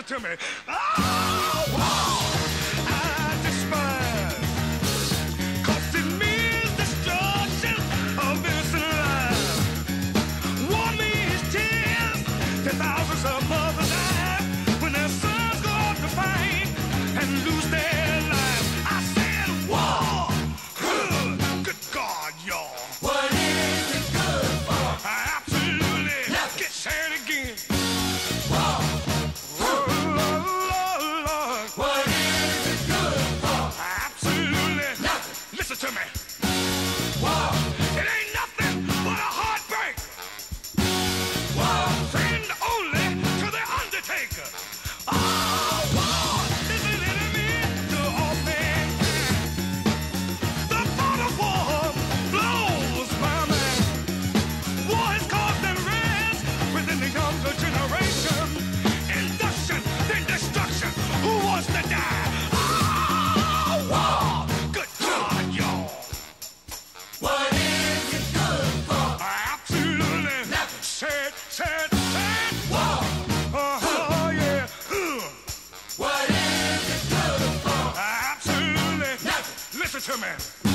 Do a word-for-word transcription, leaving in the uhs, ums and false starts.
to me. Oh, wow, I despise. Cause it means destruction of innocent lives. War means tears to thousands of mothers die when their sons go off to fight and lose their lives. I said war. Good God, y'all. What is it good for? Absolutely. Nothing. Get say it again. War. Oh, Lord, Lord. What is it good for? Absolutely. Nothing. Listen to me. War. It ain't nothing but a heartbreak. War. Friend only to the undertaker. Oh, war is an enemy to all mankind. The thought of war blows my mind. War has caused unrest within the younger generation. Induction, then destruction. Who wants to die? Oh, war. Good God, y'all. What is it good for? Absolutely. Nothing. Said, said, said. War. Oh, yeah. Ugh. What is it good for? Absolutely. Nothing. Listen to me.